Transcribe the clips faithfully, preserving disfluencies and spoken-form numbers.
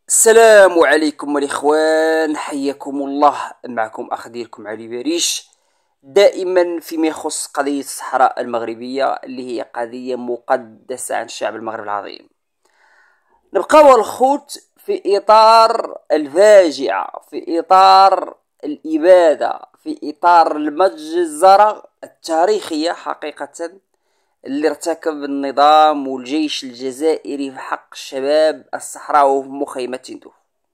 السلام عليكم الإخوان، حياكم الله. معكم أخ ديالكم علي باريش، دائما فيما يخص قضية الصحراء المغربية اللي هي قضية مقدسة عن الشعب المغربي العظيم. نبقاو الخوت في إطار الفاجعة، في إطار الإبادة، في إطار المجزرة التاريخية حقيقة اللي ارتكب النظام والجيش الجزائري في حق الشباب الصحراوي في مخيمة تندوف.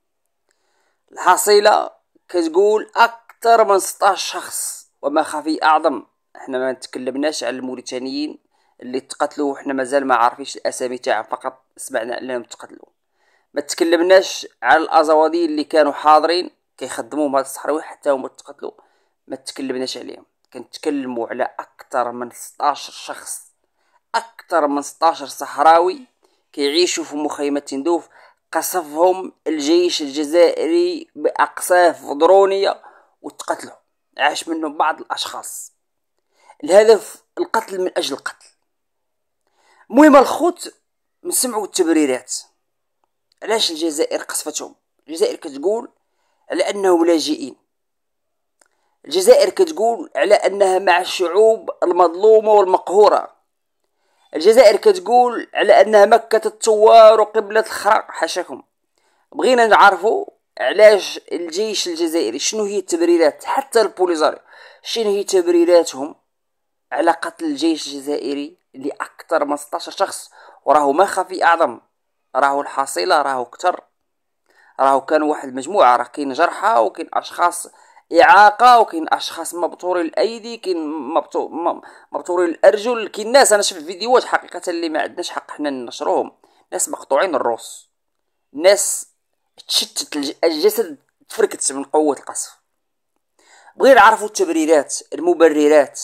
الحصيلة كتقول أكثر من ستاش شخص، وما خفي أعظم. احنا ما نتكلمناش على الموريتانيين اللي تقتلوا وحنا مازال ما عارفينش الأسامي تاعهم، فقط سمعنا أنهم تقتلوا. ما تكلمناش على الأزوادي اللي كانوا حاضرين كيخدموا مع الصحراوي حتى هما تقتلوا، ما تكلمناش عليهم. كنتكلموا على أكثر من ستاش شخص، أكثر من ستاش صحراوي كيعيشوا في مخيمة تندوف، قصفهم الجيش الجزائري بأقصاف درونية وتقتلوا. عاش منهم بعض الأشخاص. الهدف القتل من أجل القتل. المهم الخوت، نسمعوا التبريرات علاش الجزائر قصفتهم. الجزائر كتقول على أنهم لاجئين، الجزائر كتقول على أنها مع الشعوب المظلومة والمقهورة، الجزائر كتقول على أنها مكة الثوار وقبلة الخرق. حاشاكم. بغينا نعرفوا علاش الجيش الجزائري، شنو هي التبريرات، حتى البوليزاريو شنو هي تبريراتهم على قتل الجيش الجزائري اللي أكثر من ستاش شخص. وراه ما خفي أعظم، راهو الحصيلة راهو كتر، راهو كان واحد المجموعة، راه كاين جرحى وكاين أشخاص إعاقة وكاين أشخاص مبتوري الأيدي، كاين مبتوري الأرجل، كاين ناس أنا شفت فيديوهات حقيقة اللي ما عندناش حق حنا ننشروهم، ناس مقطوعين الروس، ناس تشتت الجسد، تفركت من قوة القصف. بغينا نعرفوا التبريرات، المبررات،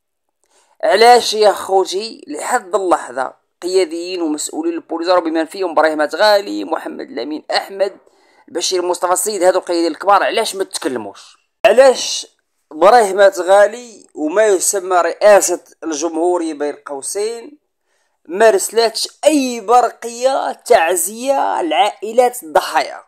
علاش يا خوتي لحد اللحظة قياديين ومسؤولين البوليزاريو بما فيهم ابراهيم غالي، محمد الامين احمد، بشير مصطفى السيد، هادو القياديين الكبار، علاش ما تكلموش؟ علاش ابراهيم غالي وما يسمى رئاسة الجمهورية بين قوسين ما رسلاتش اي برقية تعزية لعائلات الضحايا؟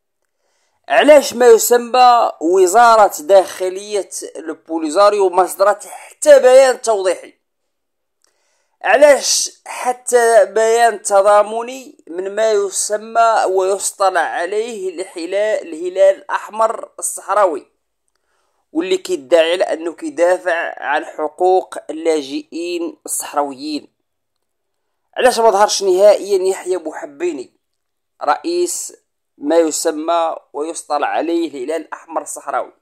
علاش ما يسمى وزارة داخلية البوليزاريو ما صدرت حتى بيان توضيحي؟ علاش حتى بيان تضامني من ما يسمى ويصطلح عليه الهلال الأحمر الصحراوي، واللي كيدعي على أنه كيدافع عن حقوق اللاجئين الصحراويين؟ علاش ما ظهرش نهائيا يحيى بوحبيني رئيس ما يسمى ويصطلح عليه الهلال الأحمر الصحراوي؟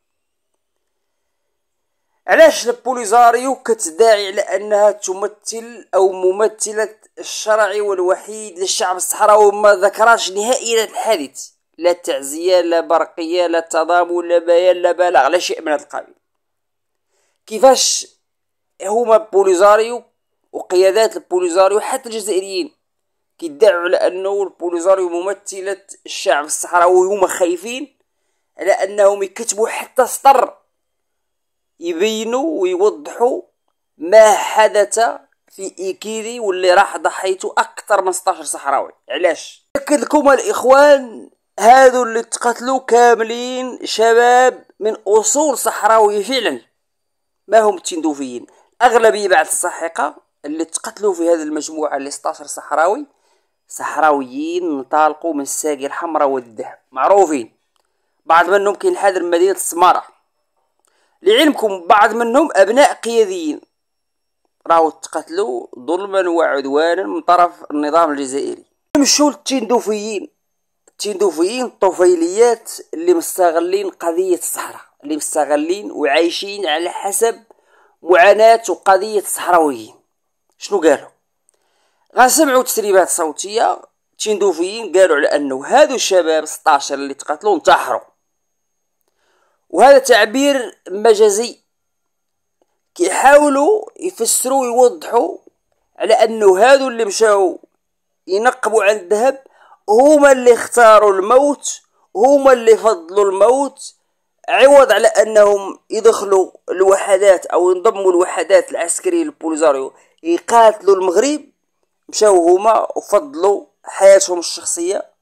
علاش البوليزاريو كتدعي على أنها تمثل أو ممثلة الشرعي والوحيد للشعب الصحراوي ما ذكرش نهائيا الحادث؟ لا تعزية، لا برقية، لا تضامن، لا بيان، لا بلاغ، لا شيء من هذا القبيل. كيفاش هما البوليزاريو وقيادات البوليزاريو حتى الجزائريين كيدعوا على أنه البوليزاريو ممثلة الشعب الصحراوي وهما خايفين على أنهم يكتبوا حتى سطر يبينوا ويوضحوا ما حدث في إيكيدي واللي راح ضحيته أكثر من ستاش صحراوي؟ علاش؟ أكد لكم الإخوان، هادو اللي تقتلوا كاملين شباب من أصول صحراوية فعلا، ما هم تندوفيين. أغلبية بعد الساحقة اللي تقتلوا في هذه المجموعة اللي ستاش صحراوي صحراويين انطلقوا من الساقية الحمراء والذهب، معروفين. بعض منهم كاين حاضر مدينة السمارة، لعلمكم بعض منهم أبناء قياديين راهو تقتلوا ظلما وعدوانا من طرف النظام الجزائري. نمشوا للتندوفيين، التندوفيين الطفيليات اللي مستغلين قضية الصحراء، اللي مستغلين وعايشين على حسب معاناة وقضية الصحراويين. شنو قالوا؟ غنسمعوا تسريبات صوتية. التندوفيين قالوا على أنه هادو الشباب ستاشر اللي تقتلوا انتحروا، وهذا تعبير مجازي كيحاولوا يفسروا ويوضحوا على انه هادو اللي مشاو ينقبوا عن الذهب هما اللي اختاروا الموت، هما اللي فضلوا الموت عوض على انهم يدخلوا الوحدات او ينضموا الوحدات العسكريه للبوليزاريو يقاتلوا المغرب. مشاو هما وفضلوا حياتهم الشخصيه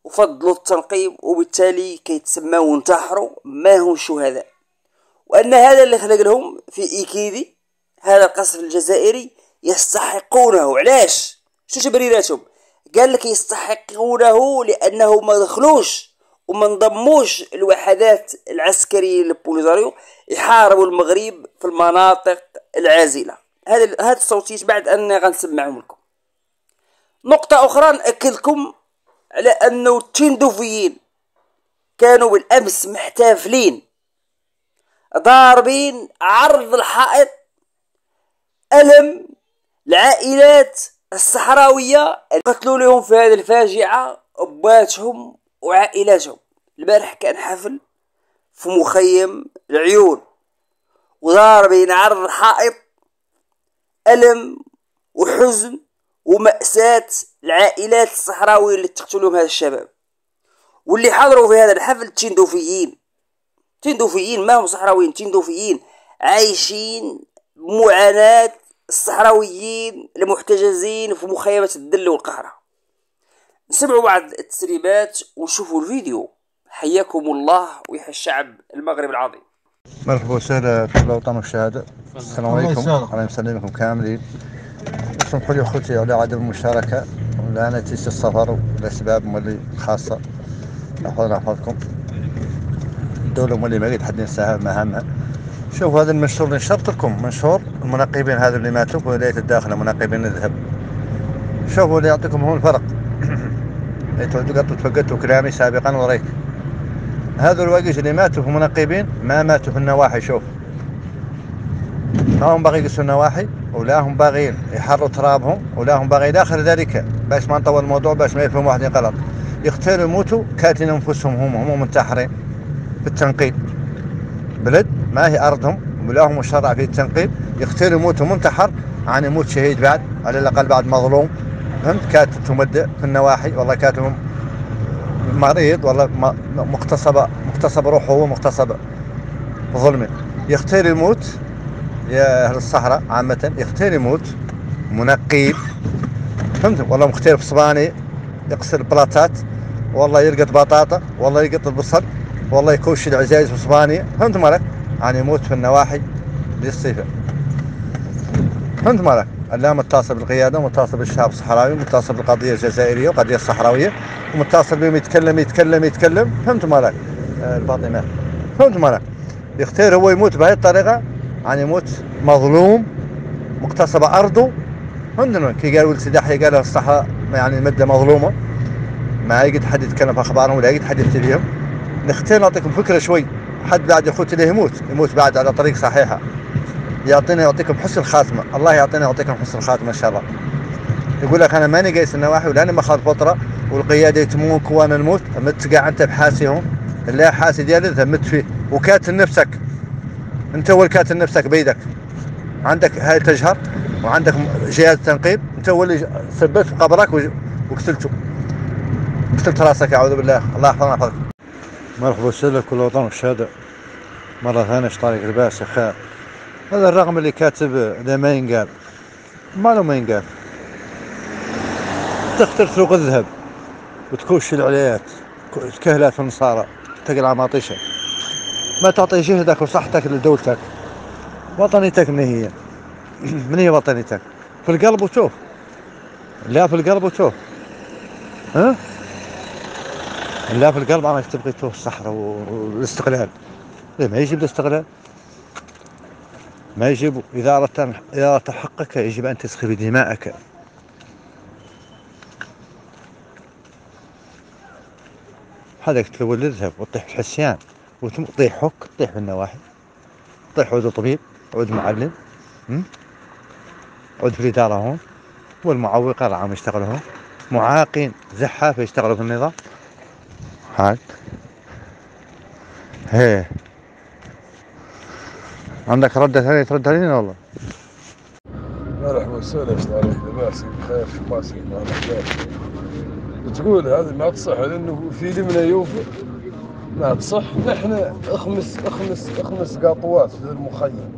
وفضلوا التنقيب، وبالتالي كيتسماو انتحروا ما هم شهداء. وأن هذا اللي خلق لهم في إيكيدي هذا القصف الجزائري يستحقونه. علاش؟ شو تبريراتهم؟ قال لك يستحقونه لأنه ما دخلوش وما انضموش الوحدات العسكرية للبوليزاريو يحاربوا المغرب في المناطق العازلة. هذا هذا الصوتيات بعد أني غنسمعهم لكم. نقطة أخرى نأكد لكم على أنه التندوفيين كانوا بالأمس محتفلين ضاربين عرض الحائط ألم العائلات الصحراوية اللي قتلوا لهم في هذه الفاجعة أباتهم وعائلاتهم. البارح كان حفل في مخيم العيون وضاربين عرض الحائط ألم وحزن ومأساة العائلات الصحراوية اللي تقتلهم هذا الشباب. واللي حضروا في هذا الحفل تندوفيين تندوفيين ما هم صحراويين، تندوفيين عايشين معاناة الصحراويين المحتجزين في مخيمات الدل والقهرة. نسمعوا بعض التسريبات ونشوفوا الفيديو. حياكم الله ويحيى الشعب المغرب العظيم. مرحبا وسهلا في الوطن والشهادة. السلام عليكم، الله يسلمكم كاملين. اسمحوا لي اخوتي على عدم المشاركة ولا نتيجة السفر والاسباب مولي خاصة. يحفظنا يحفظكم. الدولة مولي ما قد حد ينساها مهامها. شوف هذا المنشور اللي نشرت لكم، منشور المنقبين هذا اللي ماتوا في ولاية الداخلة، منقبين الذهب. شوفوا اللي يعطيكم هون الفرق. قد تفقدتوا كلامي سابقا وريك. هذا الوقت اللي ماتوا في منقبين ما ماتوا في النواحي. شوف ما هم باغي يقصوا النواحي ولا هم باغيين يحروا ترابهم ولا هم باغي الى اخر ذلك. باش ما نطول الموضوع باش ما يفهم واحد غلط. يقتلوا يموتوا كاتلين انفسهم، هم هم منتحرين في التنقيب. بلد ما هي ارضهم ولا هم مشرع في التنقيب. يقتلوا يموتوا منتحر عن يموت شهيد بعد على الاقل بعد مظلوم. فهمت؟ كاتب تمدع في النواحي والله كاتب مريض والله مغتصب مغتصب روحه هو مغتصب ظلمه. يختار يموت يا اهل الصحراء عامة، يختار يموت منقيب. فهمت؟ والله مختار في صباني يقصر البلاطات والله يلقط بطاطا والله يلقط البصل والله يكوش العزايز في صبانية. فهمت مالك؟ يعني يموت في النواحي للصيفة. فهمت مالك؟ لا متصل بالقيادة ومتصل بالشعب الصحراوي ومتصل بالقضية الجزائرية والقضية الصحراوية ومتصل بهم يتكلم يتكلم يتكلم. فهمت مالك؟ آه الفاطمة. فهمت مالك؟ يختار هو يموت بهذه الطريقة، يعني يموت مظلوم مغتصب أرضه. فهمت؟ كي قال ولد سيدي يحيى قالها الصحراء يعني مدة مظلومة ما يقدر حد يتكلم في أخبارهم ولا يقدر حد يفتي بهم. نختار نعطيكم فكرة شوي. حد بعد يخوت له يموت يموت بعد على طريق صحيحة. يعطينا يعطيكم حسن الخاتمة. الله يعطينا يعطيكم حسن الخاتمة إن شاء الله. يقول لك أنا ماني قايس النواحي ولا أنا ماخذ فطرة والقيادة يتمونك وأنا نموت. مت قاع أنت بحاسهم اللي حاسي ديالي مت فيه وكاتل نفسك. أنت هو الكاتل نفسك بيدك. عندك هاي تجهر وعندك جهاز تنقيب. أنت هو اللي ثبت في قبرك وقتلته قتلت راسك. أعوذ بالله. الله يحفظنا يحفظك. مرحبا وسهلا كل وطن والشهادة مرة ثانية. طارق الباس خير. هذا الرقم اللي كاتب ده ما ينقال. ماله ما ينقال. تختار سوق الذهب وتكوش العليات تكهلات النصارى تقلع ماطيشة. ما تعطي جهدك وصحتك لدولتك. وطنيتك من هي؟ من هي وطنيتك؟ في القلب وشوف. لا في القلب وشوف. ها؟ لا في القلب أنا تبغي تشوف الصحراء والاستقلال. ليه ما يجيب الاستقلال؟ ما يجب. إذا أردت إذا أردت حقك يجب أن تسخي بدماءك. هذاك تلول الذهب وتطيح في الحسيان وتطيح حك تطيح في النواحي. تطيح عود طبيب عود معلم عود في الإدارة هون والمعوقة اللي عم يشتغلوا هون معاقين زحافة يشتغلوا في النظام. هاك هي عندك ردة ثانية ترد علينا والله. مرحبا وسهلا. ايش عليك؟ لاباس بخير شماسك مع الاحباب. بتقول هذه ما تصح لانه في لمنا يوفى ما تصح. نحن اخمس اخمس اخمس قاطوات في المخيم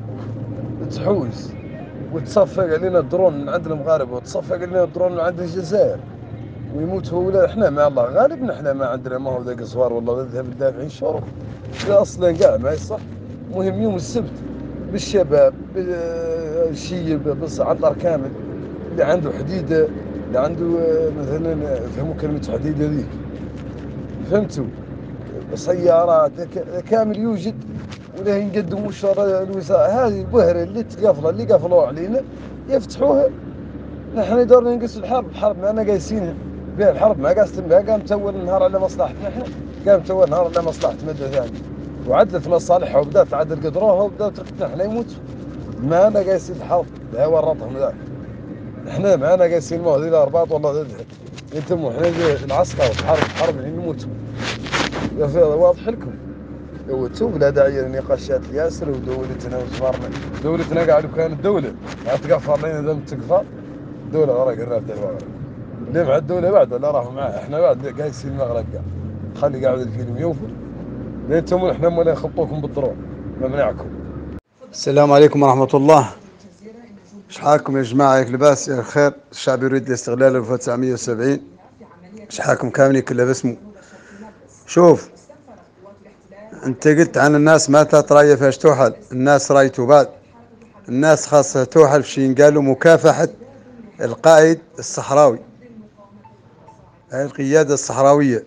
تحوز وتصفق علينا الدرون من عند المغاربه وتصفق علينا الدرون من عند الجزائر ويموت هو ولا احنا مع الله غالب. احنا ما عندنا ما هو ذاك صغار والله نذهب ندافعين شرب لا اصلا كاع ما يصح. مهم يوم السبت بالشباب بالشيب بالعنطر كامل، اللي عنده حديده اللي عنده مثلا فهموا كلمه حديده ذيك فهمتوا، سيارات كامل يوجد ولا يقدموا الشر الوزاره هذه البهره اللي تقفله اللي قفلوها علينا يفتحوها. نحن دورنا نقص الحرب، الحرب ما انا قايسينها بها، الحرب ما قاست بها، قام تول النهار على مصلحتنا احنا، قام تول النهار على مصلحة مدة ثانية وعدلت مصالحها وبدات تعدل قدروها وبدات تركتنا احنا يموتوا. ما انا قايسين الحرب لا ورطهم ذاك، احنا ما انا قايسين الموت الى ارباط والله ذبحت انتم احنا العسكر الحرب الحرب اللي نموتوا. يا اخي واضح لكم دوتوا بلا داعي لنقاشات الياسر ودولتنا وصفارنا. دولتنا قاعد كانت دولة ما تقفر لنا ذم تقفر دولة غرق الراب الواقع اللي مع الدولة بعد ولا راحوا معاه احنا بعد قايسين المغرب قاعد خلي قاعد الفيلم يوفر ليتم احنا ولا يخطوكم بالضرور ممنعكم. السلام عليكم ورحمة الله. ايش حالكم يا جماعة؟ ياك لاباس يا خير؟ الشعب يريد الاستقلال ألف وتسعمية وسبعين. ايش حالكم كاملين كلها باسمه؟ شوف انت قلت عن الناس ما تراي فاش توحل، الناس رايتو بعد الناس خاصة توحل في شي قالوا مكافحة القائد الصحراوي، هاي القيادة الصحراوية.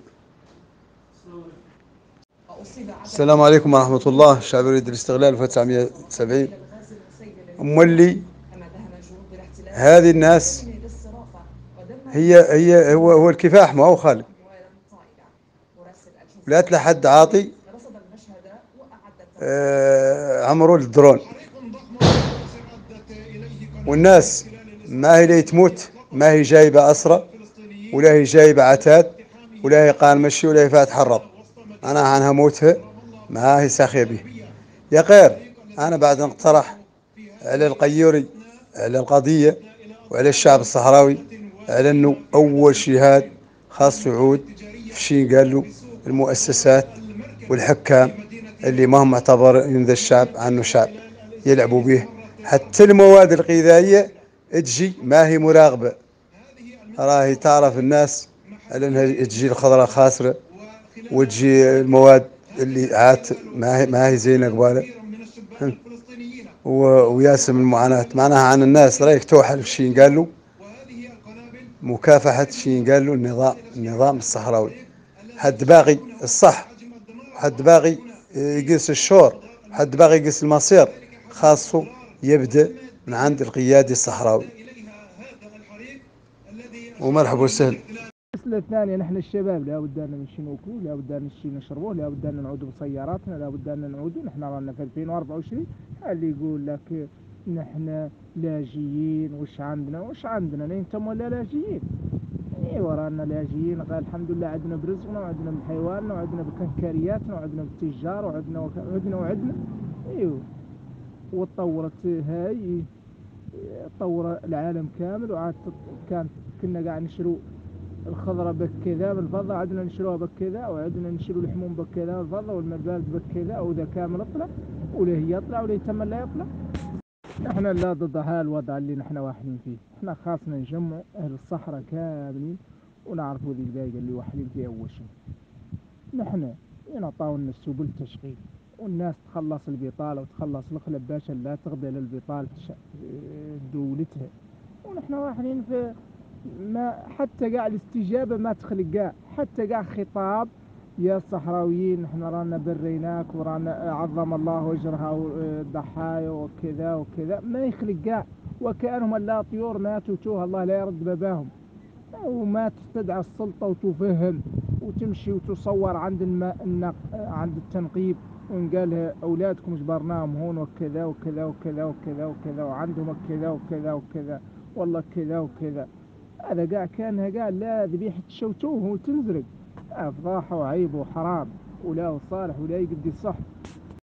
السلام عليكم ورحمة الله. الشعب يريد الاستقلال ألف وتسعمية وسبعين. مولي هذه الناس هي هي هو هو الكفاح ما هو خالد، لا تلا حد عاطي آه عمرو الدرون، والناس ما هي اللي تموت، ما هي جايبة أسرة ولا هي جايبة عتاد ولا هي قان مشي ولا هي فاتحة الرب. أنا عنها موتها ما هي ساخية به يا غير. أنا بعد نقترح على القيوري على القضية وعلى الشعب الصحراوي على أنه أول شيء هاد خاص يعود في شيء قال له المؤسسات والحكام اللي ما هم معتبرين ذا الشعب عنه شعب يلعبوا به. حتى المواد الغذائية تجي ما هي مراقبة، راهي تعرف الناس على انها تجي الخضرة خاسرة وتجي المواد اللي عات ما هي ما هي زينة قبالة وياسم المعاناة. معناها عن الناس رايك توحل في شيء قال له مكافحة شيء قال له النظام النظام الصحراوي. حد باغي الصح، حد باغي يقيس الشور، حد باغي يقيس المصير، خاصه يبدأ من عند القيادي الصحراوي. ومرحبا وسهلا. المسألة الثانية نحن الشباب لا بد أن نمشي ناكلوا، لا بد أن نمشي نشربوا، لا بد أن نعودوا بسياراتنا، لا بد أن نعودوا. نحن رانا في ألفين وأربعة وعشرين. اللي يقول لك نحن لاجئين وش عندنا وش عندنا انتم ولا لاجئين؟ ايوا رانا لاجئين قال الحمد لله عندنا برزقنا وعندنا بحيواننا وعندنا بكنكرياتنا وعندنا بالتجار وعندنا وعندنا وعندنا ايوا. وتطورت هاي طور العالم كامل وعاد كان كنا قاعد نشرو الخضرة بكذا بالفضة عدنا نشروها بكذا وعدنا نشرو الحموم بكذا بالفضة والملبات بكذا وذا كامل اطلع ولا هي يطلع ولا يتم لا يطلع. نحن لا ضد هالوضع اللي نحن واحدين فيه، احنا خاصنا نجمع اهل الصحراء كاملين ونعرفوا ذي الباقي اللي واحدين فيه اول شيء. نحن ينعطاونا سبل التشغيل والناس تخلص البطالة وتخلص الخلب باش لا تقبل البطالة دولتها. ونحن واحدين في ما حتى قاع الاستجابة ما تخلق قاع حتى قاع خطاب يا الصحراويين نحن رانا بريناك ورانا عظم الله اجرها والضحايا وكذا وكذا ما يخلق قاع، وكأنهم لا طيور ماتوا توها الله لا يرد باباهم. وما تستدعى السلطة وتفهم وتمشي وتصور عند النق... عند التنقيب ونقالها أولادكم جبرناهم هون وكذا وكذا وكذا وكذا وكذا وعندهم كذا وكذا وكذا والله كذا وكذا. هذا قاع كانها قال لا ذبيحة تشوتوه وتنزرق. فضاحة وعيب وحرام ولا صالح ولا يقدي صح.